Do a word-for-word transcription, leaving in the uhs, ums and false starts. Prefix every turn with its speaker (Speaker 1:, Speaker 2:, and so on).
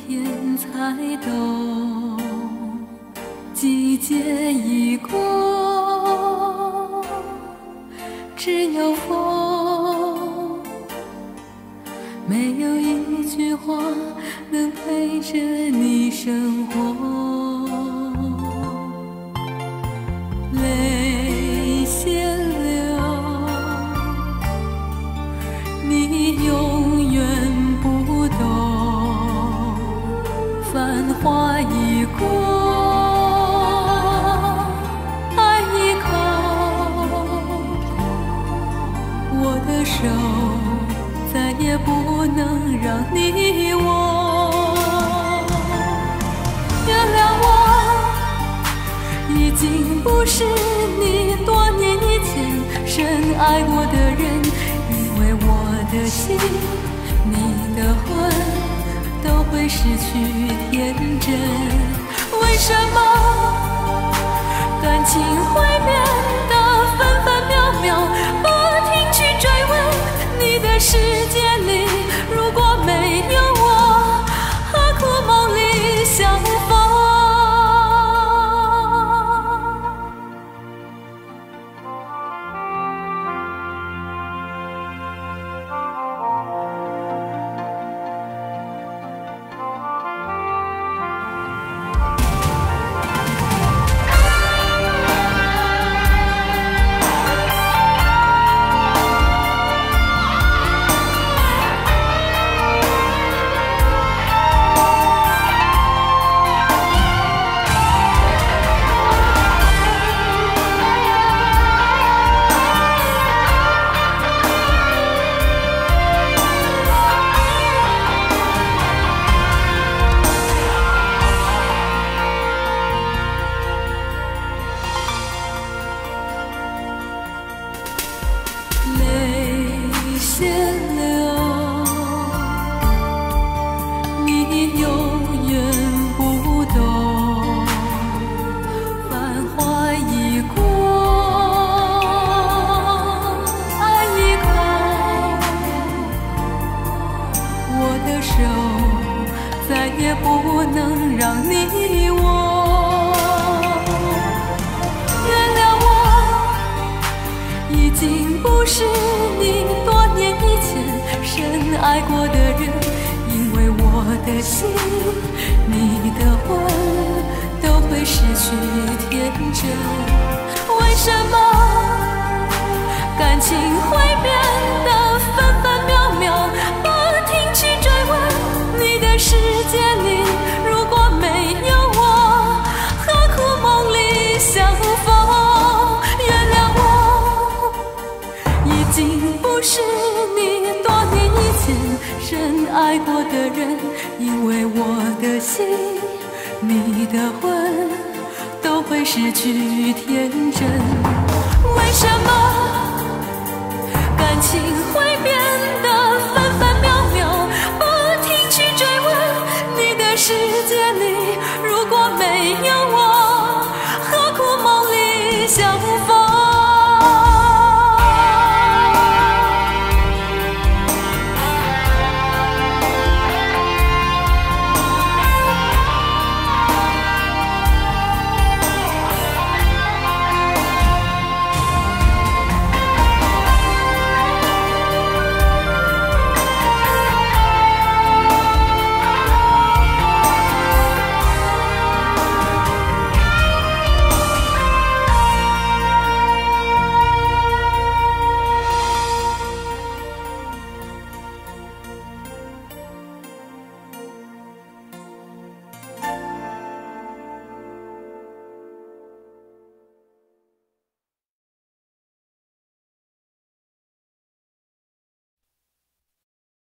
Speaker 1: 天才懂，季节已过，只有风，没有一句话能陪着你生活。泪先流，你永远不懂，繁华已过，爱一口，我的手再也不能让你握。原谅我，已经不是你多年以前深爱过的人，因为我的心，你的魂都会失去天真。为什么感情会变得分分秒秒，不停去追问？你的世界里如果没有我，何苦梦里相逢？先流，你永远不懂，繁华已过，爱一口，我的手再也不能让你握。原谅我，已经不是你多年以前深爱过的人，因为我的心，你的魂都会失去天真。为什么感情会变得分分秒秒，不停去追问？你的世界里如果没有我，何苦梦里相逢？原谅我，已经不是你多年以前深爱过的人，因为我的心，你的魂都会失去天真。为什么感情会变得分分秒秒，不停去追问？你的世界里如果没有